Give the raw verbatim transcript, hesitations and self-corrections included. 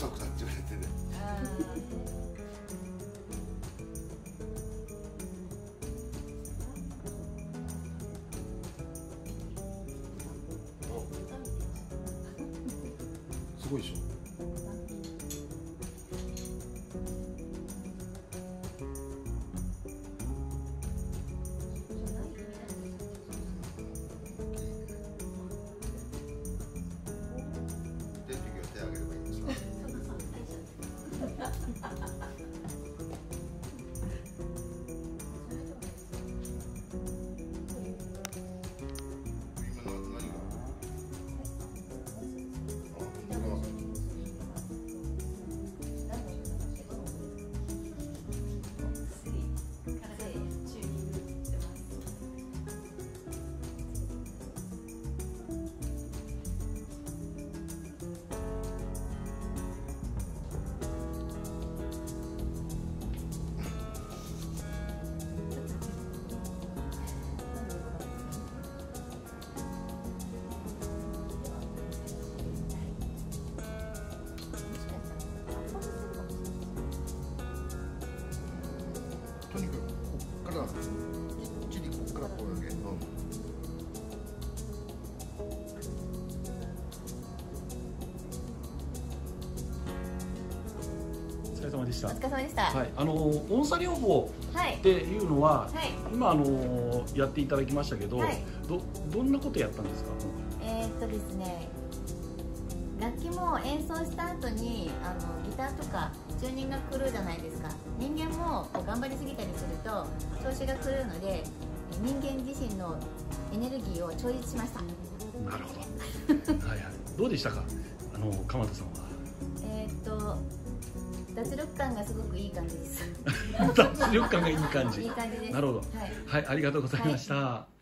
臭くなっちゃうってね。すごいでしょ。とにかくこっからきっちりこっからこうだけ、うん、 お疲れ様でした。 お疲れ様でした。 はい、あの音差療法っていうのは、はい、今あのやっていただきましたけど、はい、どどんなことやったんですか？ えー、っとですね、楽器も演奏した後にあのギターとかチューニングが狂うじゃないですか。人間もこう頑張りすぎたりすると調子が狂うので、人間自身のエネルギーを調律しました。 なるほど。はいはい。どうでしたか？あの鎌田さんは。 えーっと脱力感がすごくいい感じです。 脱力感がいい感じ。 いい感じです。 なるほど。 はい、 はい、ありがとうございました。はい。